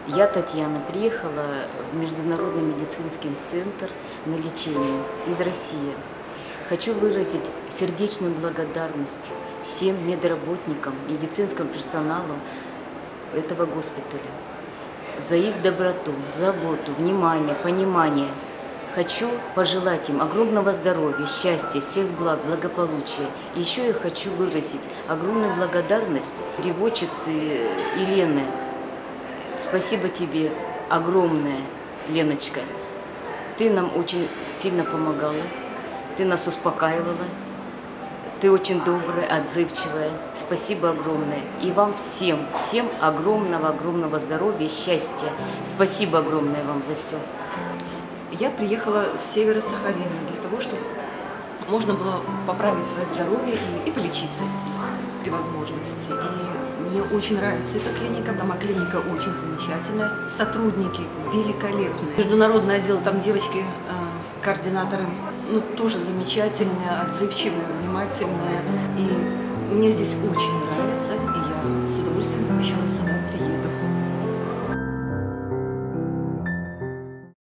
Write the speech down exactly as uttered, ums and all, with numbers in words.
Я, Татьяна, приехала в Международный медицинский центр на лечение из России. Хочу выразить сердечную благодарность всем медработникам, медицинскому персоналу этого госпиталя за их доброту, заботу, внимание, понимание. Хочу пожелать им огромного здоровья, счастья, всех благ, благополучия. И еще я хочу выразить огромную благодарность переводчице Елены. Спасибо тебе огромное, Леночка. Ты нам очень сильно помогала, ты нас успокаивала, ты очень добрая, отзывчивая. Спасибо огромное. И вам всем, всем огромного-огромного здоровья, счастья. Спасибо огромное вам за все. Я приехала с севера Сахалина для того, чтобы можно было поправить свое здоровье и, и полечиться при возможности. И мне очень нравится эта клиника, сама клиника очень замечательная, сотрудники великолепные. Международный отдел, там девочки, э, координаторы, ну, тоже замечательные, отзывчивые, внимательные. И мне здесь очень нравится, и я с удовольствием еще раз